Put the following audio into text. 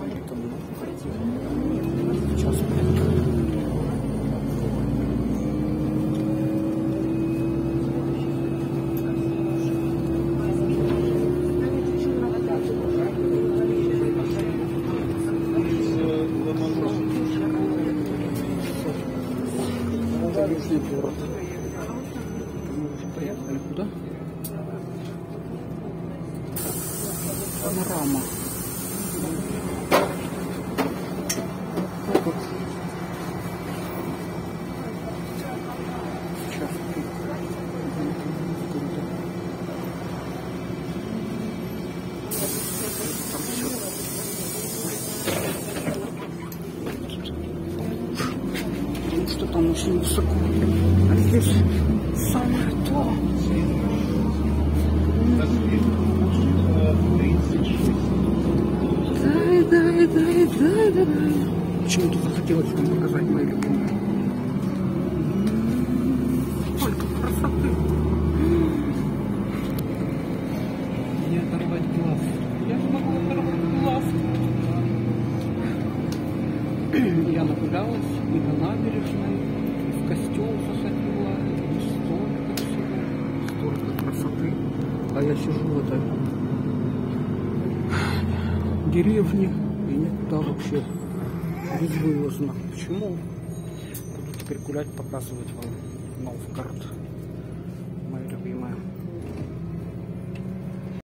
Смотри, там много. Сейчас прям. Город. Мы уже приехали куда? Панорама. Вот. Сейчас там все. Потому что там очень высоко. А здесь самое то. Дай. Почему-то захотелось вам показать мои любимые. Сколько красоты. Не оторвать глаз. Я не могу оторвать глаз. Я нагулялась и на набережной, и в костел заходила, и столько всего, столько красоты. А я сижу в этой деревне и никуда вообще безвылазно. Почему? Буду теперь гулять, показывать вам Новгород.